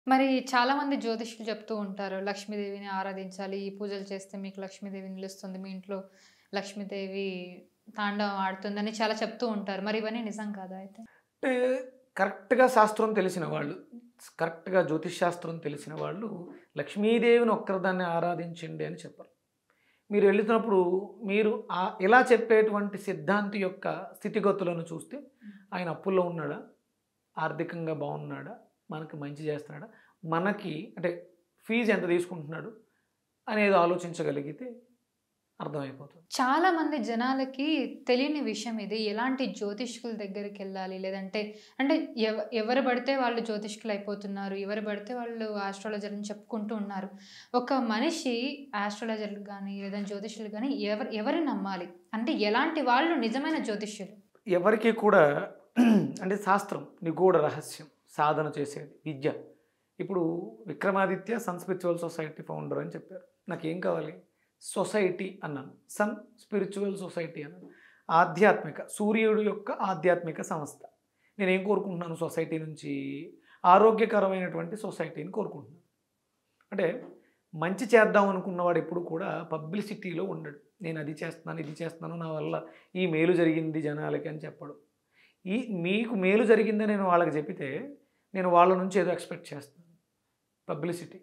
మరి చాలామంది జ్యోతిష్యులు చెప్తూ ఉంటారు. లక్ష్మీదేవిని ఆరాధించాలి. ఈ పూజలు చేస్తే మీకు లక్ష్మీదేవి నిలుస్తుంది. మీ ఇంట్లో లక్ష్మీదేవి తాండవం ఆడుతుందని చాలా చెప్తూ ఉంటారు. మరి ఇవన్నీ నిజం కాదా అయితే? అంటే కరెక్ట్‌గా శాస్త్రం తెలిసిన వాళ్ళు, కరెక్ట్‌గా జ్యోతిష్ శాస్త్రం తెలిసిన వాళ్ళు లక్ష్మీదేవిని ఒక్కరిదాన్ని ఆరాధించండి అని చెప్పరు. మీరు వెళుతున్నప్పుడు మీరు ఇలా చెప్పేటువంటి సిద్ధాంతి యొక్క స్థితిగతులను చూస్తే ఆయన అప్పుల్లో ఉన్నాడా? ఆర్థికంగా బాగున్నాడా? మనకి మంచి చేస్తున్నాడా? మనకి అంటే ఫీజ్ ఎంత తీసుకుంటున్నాడు? అనేది ఆలోచించగలిగితే అర్థమైపోతుంది. చాలా మంది జనాలకి తెలియని విషయం ఇది. ఎలాంటి జ్యోతిష్కుల దగ్గరికెళ్ళాలి? లేదంటే అంటే ఎవరు పడితే వాళ్ళు జ్యోతిష్కులయిపోతున్నారు. ఎవరు పడితే వాళ్ళు ఆస్ట్రాలజర్ అని చెప్పుకుంటూ ఉన్నారు. ఒక మనిషి ఆస్ట్రాలజర్‌లు గాని, లేదా జ్యోతిష్యులు గాని ఎవరిని నమ్మాలి? అంటే ఎలాంటి వాళ్ళు నిజమైన జ్యోతిష్యులు? ఎవరికీ కూడా అంటే శాస్త్రం, నిగూఢ రహస్యం, సాధన చేసేది విద్య. ఇప్పుడు 'Vikramaditya sun spiritual society' founder అని చెప్పారు. నాకేం కావాలి? సొసైటీ అన్నాను. సన్ స్పిరిచువల్ సొసైటీ అన్నాను. ఆధ్యాత్మిక, సూర్యుడు యొక్క ఆధ్యాత్మిక సంస్థ. నేనేం కోరుకుంటున్నాను సొసైటీ నుంచి? ఆరోగ్యకరమైనటువంటి సొసైటీని కోరుకుంటున్నాను. అంటే మంచి చేద్దాం అనుకున్నవాడు ఎప్పుడు కూడా పబ్లిసిటీలో ఉండడు. నేను అది చేస్తున్నాను, ఇది చేస్తున్నాను, నా వల్ల ఈ మేలు జరిగింది జనాలకి అని చెప్పడు. మీకు మేలు జరిగిందని నేను వాళ్ళకి చెప్పితే నేను వాళ్ళ నుంచి ఏదో ఎక్స్‌పెక్ట్ చేస్తాను. పబ్లిసిటీ.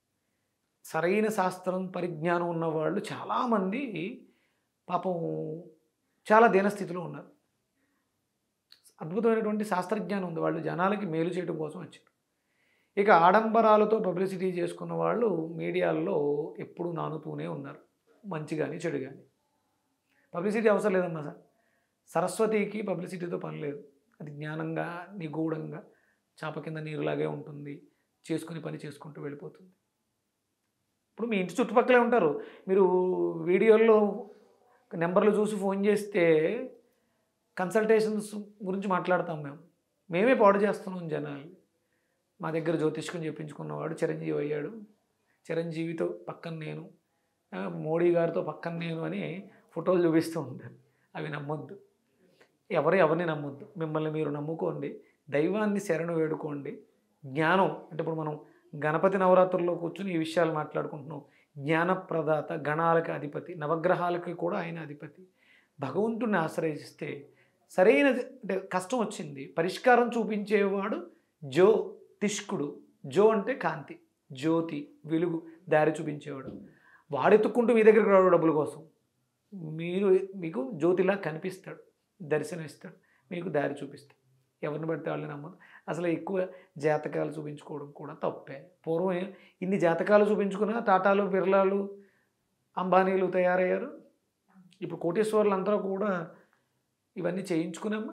సరైన శాస్త్రం పరిజ్ఞానం ఉన్నవాళ్ళు చాలామంది పాపం చాలా దీనస్థితిలో ఉన్నారు. అద్భుతమైనటువంటి శాస్త్రజ్ఞానం ఉంది. వాళ్ళు జనాలకి మేలు చేయడం కోసం వచ్చారు. ఇక ఆడంబరాలతో పబ్లిసిటీ చేసుకున్న వాళ్ళు మీడియాల్లో ఎప్పుడూ నానుతూనే ఉన్నారు. మంచి గాని, చెడు గాని. పబ్లిసిటీ అవసరం లేదమ్మా సార్. సరస్వతికి పబ్లిసిటీతో పని లేదు. అది జ్ఞానంగా, నిగూఢంగా చాప కింద నీరులాగే ఉంటుంది. చేసుకునే పని చేసుకుంటూ వెళ్ళిపోతుంది. ఇప్పుడు మీ ఇంటి చుట్టుపక్కలే ఉంటారు. మీరు వీడియోల్లో నెంబర్లు చూసి ఫోన్ చేస్తే కన్సల్టేషన్స్ గురించి మాట్లాడతాం మేము. మేమే పాడు చేస్తున్నాం జనాల్ని. మా దగ్గర జ్యోతిష్కం చెప్పించుకున్నవాడు చిరంజీవి అయ్యాడు. చిరంజీవితో పక్కన నేను, మోడీ గారితో పక్కన నేను అని ఫోటోలు చూపిస్తూ ఉంటారు. అవి నమ్మొద్దు. ఎవరిని నమ్మొద్దు. మిమ్మల్ని మీరు నమ్ముకోండి. దైవాన్ని శరణు వేడుకోండి. జ్ఞానం అంటే ఇప్పుడు మనం గణపతి నవరాత్రుల్లో కూర్చొని ఈ విషయాలు మాట్లాడుకుంటున్నాం. జ్ఞానప్రదాత, గణాలకి అధిపతి, నవగ్రహాలకి కూడా ఆయన అధిపతి. భగవంతుడిని ఆశ్రయిస్తే సరైన అంటే కష్టం వచ్చింది పరిష్కారం చూపించేవాడు జ్యోతిష్కుడు. జో అంటే కాంతి, జ్యోతి, వెలుగు, దారి చూపించేవాడు. వాడెత్తుక్కుంటూ మీ దగ్గరికి రాడు డబ్బుల కోసం. మీకు జ్యోతిలా కనిపిస్తాడు, దర్శనం ఇస్తాడు, మీకు దారి చూపిస్తాడు. ఎవరిని పడితే వాళ్ళని నమ్మదు. అసలు ఎక్కువ జాతకాలు చూపించుకోవడం కూడా తప్పే. పూర్వం ఇన్ని జాతకాలు చూపించుకున్నా టాటాలు, బిర్లాలు, అంబానీలు తయారయ్యారు. ఇప్పుడు కోటీశ్వర్లు అందరూ కూడా ఇవన్నీ చేయించుకున్నాము.